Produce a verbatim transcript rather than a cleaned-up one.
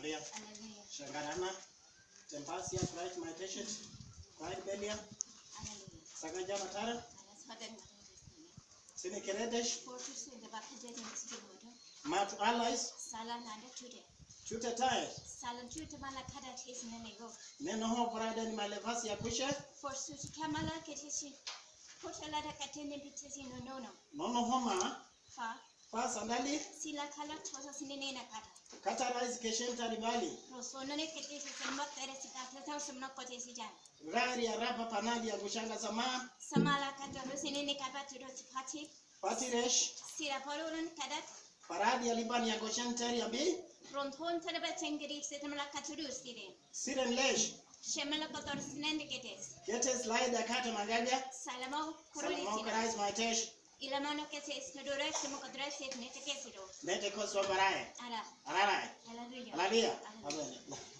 Hallelujah. Shangarana. Tempasia, right, my patient. Right, Belia. Sagaja Matara. Sinekeredesh. Mat allies. Chute tire. Neno ho parada ni malevasi ya kushe. Nono homa. Fa. Fa sandali. Sila kala tosa sinene na kata. Kata rise keshenta ribali. Rosono ne kete semba tere sikata tau semna kote sijan. Rari ya rapa panali ya kushanga sama. Samala kata rosinene kapa tiro tikati. Pati resh. Sira poloran kadat. Paradi ya libani ya koshenta ya bi. Ronthon terba tengeri setemla katuru sire. Siren lesh. Shemela kotor sinende ketes. Ketes laida kata magaja. Salamo kuruli sira. Salamo karais maitesh. Ilamano ketes nodore semo kodres set nete kesiro. Nete koswa baraye. Ara. Ara. Hallelujah. Hallelujah. Amen.